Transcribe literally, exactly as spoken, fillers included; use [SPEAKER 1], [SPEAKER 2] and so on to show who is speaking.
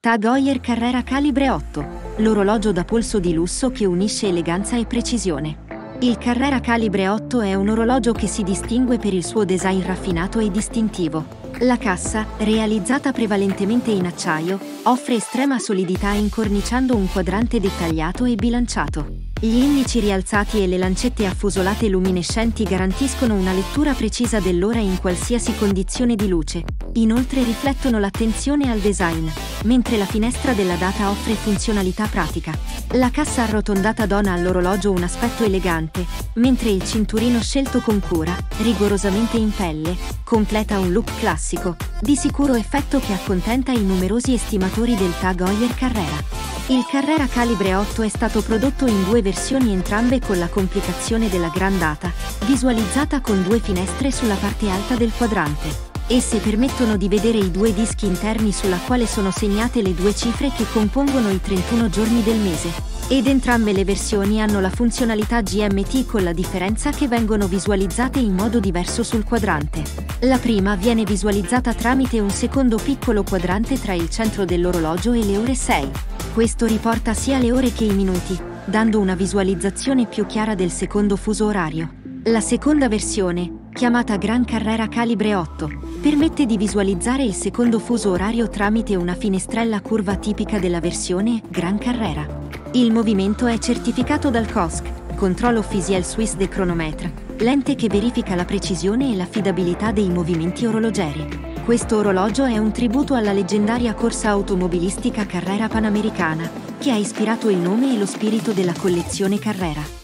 [SPEAKER 1] TAG Heuer Carrera Calibre otto, l'orologio da polso di lusso che unisce eleganza e precisione. Il Carrera Calibre otto è un orologio che si distingue per il suo design raffinato e distintivo. La cassa, realizzata prevalentemente in acciaio, offre estrema solidità incorniciando un quadrante dettagliato e bilanciato. Gli indici rialzati e le lancette affusolate luminescenti garantiscono una lettura precisa dell'ora in qualsiasi condizione di luce. Inoltre riflettono l'attenzione al design, mentre la finestra della data offre funzionalità pratica. La cassa arrotondata dona all'orologio un aspetto elegante, mentre il cinturino scelto con cura, rigorosamente in pelle, completa un look classico, di sicuro effetto che accontenta i numerosi estimatori del TAG Heuer Carrera. Il Carrera Calibre otto è stato prodotto in due versioni, entrambe con la complicazione della gran data, visualizzata con due finestre sulla parte alta del quadrante. Esse permettono di vedere i due dischi interni sulla quale sono segnate le due cifre che compongono i trentuno giorni del mese. Ed entrambe le versioni hanno la funzionalità G M T, con la differenza che vengono visualizzate in modo diverso sul quadrante. La prima viene visualizzata tramite un secondo piccolo quadrante tra il centro dell'orologio e le ore sei. Questo riporta sia le ore che i minuti, dando una visualizzazione più chiara del secondo fuso orario. La seconda versione, chiamata Gran Carrera Calibre otto, permette di visualizzare il secondo fuso orario tramite una finestrella curva tipica della versione Gran Carrera. Il movimento è certificato dal C O S C, Contrôle Officiel Suisse de Chronomètre, l'ente che verifica la precisione e l'affidabilità dei movimenti orologeri. Questo orologio è un tributo alla leggendaria corsa automobilistica Carrera Panamericana, che ha ispirato il nome e lo spirito della collezione Carrera.